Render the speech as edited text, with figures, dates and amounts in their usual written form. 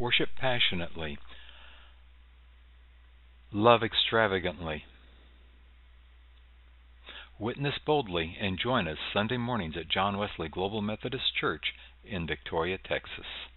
worship passionately, love extravagantly. Witness boldly and join us Sunday mornings at John Wesley Global Methodist Church in Victoria, Texas.